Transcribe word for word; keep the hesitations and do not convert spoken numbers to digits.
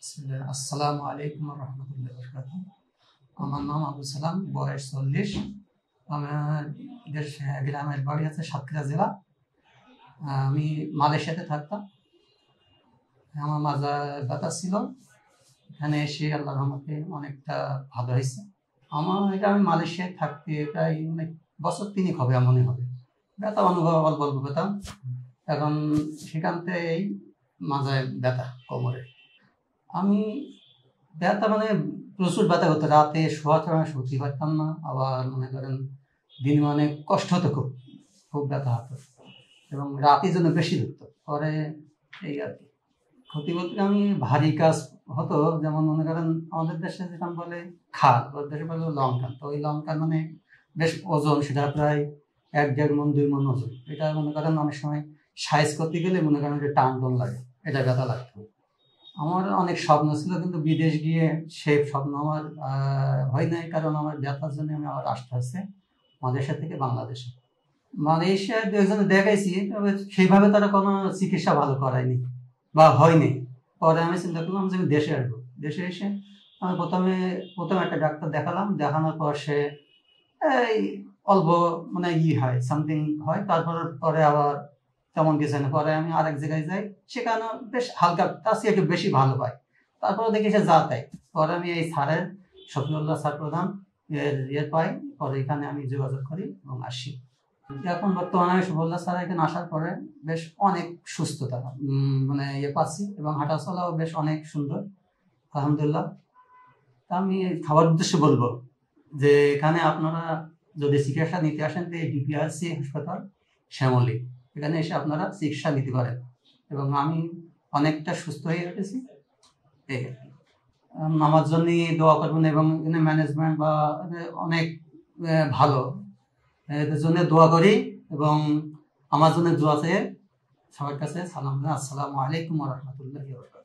বিসমিল্লাহ। আসসালামু আলাইকুম রহমতুল্লাহ বরকাতুহ। আমার নাম আবু সালাম, বয়স চল্লিশ। আমার দেশ গ্রামের বাড়ি আছে সাতক্ষীরা জেলা। আমি মালয়েশিয়াতে থাকতাম। আমার মাজা ব্যথা ছিল, এখানে এসে আল্লাহর রহমতে অনেকটা ভালো হয়েছে। আমার এটা আমি মালয়েশিয়ায় থাকতে প্রায় অনেক বছর তিনেক হবে, এমনই হবে। ব্যথা অনুভব অল্প অল্প পেতাম, এখন সেখান থেকেই মাজায় ব্যথা কোমরে। আমি ব্যথা মানে প্রচুর ব্যথা হতো, রাতে শোয়ার সময় শুতে পারতাম না, আবার মনে করেন দিন মানে কষ্ট হতো, খুব খুব ব্যথা হতো এবং রাতের জন্য বেশি ধরতো। পরে এই আর কি ক্ষতি বলতে আমি ভারী কাজ হতো, যেমন মনে করেন আমাদের দেশে যেরকম বলে খাল, ওর দেশে বলে লঙ্কা। তো ওই লঙ্কা মানে বেশ ওজন, সেটা প্রায় এক দেড় মন দুই মন ওজন। এটা মনে করেন অনেক সময় সাইজ করতে গেলে মনে করেন যে টান টান লাগে, এটা ব্যথা লাগতো। আমার অনেক স্বপ্ন ছিল, কিন্তু বিদেশ গিয়ে সেই স্বপ্ন আমার হয় নাই, কারণ আমার ব্যথার জন্য আমি আবার আসতে হচ্ছে মালয়েশিয়া থেকে বাংলাদেশে। মালয়েশিয়ায় দু একজনে দেখাইছি, তবে সেইভাবে তারা কোনো চিকিৎসা ভালো করায়নি বা হয়নি। পরে আমি চিন্তা করলাম যে আমি দেশে আসবো। দেশে এসে আমি প্রথমে প্রথমে একটা ডাক্তার দেখালাম, দেখানোর পর সে এই অল্প মানে ই হয়, সামথিং হয়, তারপর পরে আবার তেমন কিছু না। পরে আমি আরেক জায়গায় যাই, সেখানে বেশ হালকা, তার চেয়ে একটু বেশি ভালো পাই। তারপরে দেখি সে যা তাই। পরে আমি এই স্যারের শফিউল্লাহ স্যার প্রধান এর ইয়ে পাই, পরে এখানে আমি যোগাযোগ করি এবং আসি। এখন বর্তমানে আমি শফিউল্লাহ স্যার এখানে আসার পরে বেশ অনেক সুস্থতা মানে ইয়ে পাচ্ছি, এবং হাঁটা চলাও বেশ অনেক সুন্দর, আলহামদুলিল্লাহ। তা আমি খাবার উদ্দেশ্যে বলবো যে এখানে আপনারা যদি চিকিৎসা নিতে আসেন, তো এই ডিপিআরসি হাসপাতাল শ্যামলী, এখানে এসে আপনারা চিকিৎসা নিতে পারেন, এবং আমি অনেকটা সুস্থ হয়ে উঠেছি। এই আমার জন্য দোয়া করবেন, এবং এখানে ম্যানেজমেন্ট বা অনেক ভালো, এদের জন্য দোয়া করি, এবং আমার জন্য দোয়া চেয়ে সবার কাছে সালাম। আসসালামু আলাইকুম রহমতুল্লাহ।